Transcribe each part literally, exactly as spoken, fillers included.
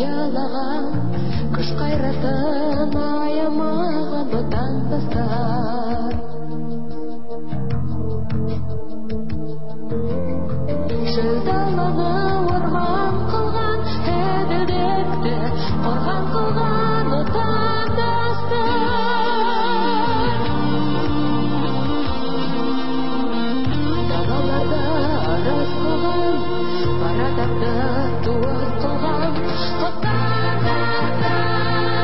аялаған, күш қайратын аямаған отандастар. Шөлдаланы орман қылған, әділдікті қорған қылған отандастар. Даналарда арыз қылған, барадарды туыс қылған отандастар.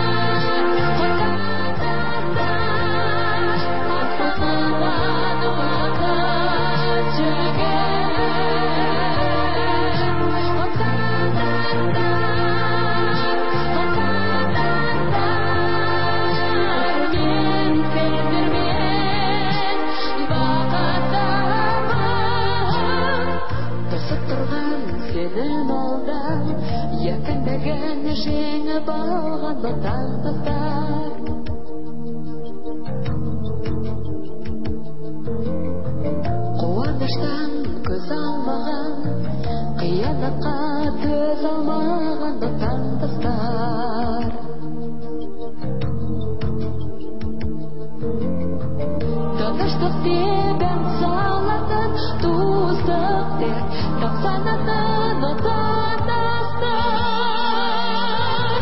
Якындаган жеңіп алған отандастар. Қуаныштан көз алмаған, қиянатқа төз алмаған отандастар. Тыныштық деп ән салатын, туыстық деп тапсанатын отандастар.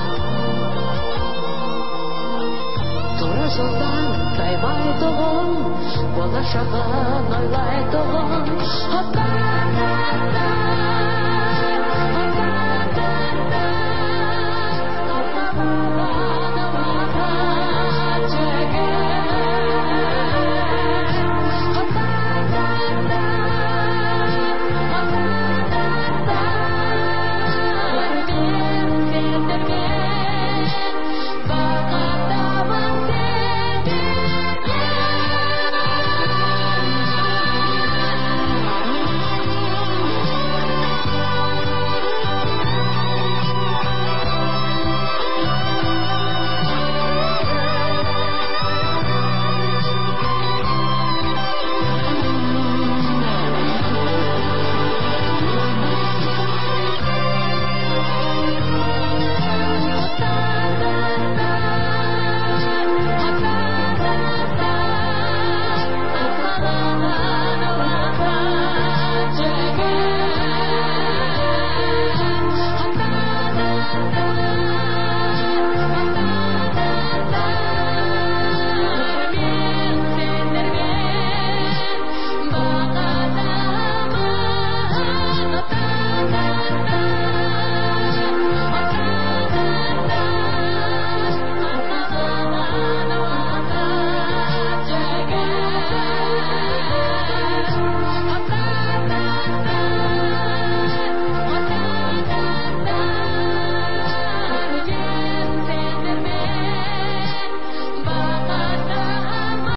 Тура жолдан таймайтұғын, болашағын ойлайтұғын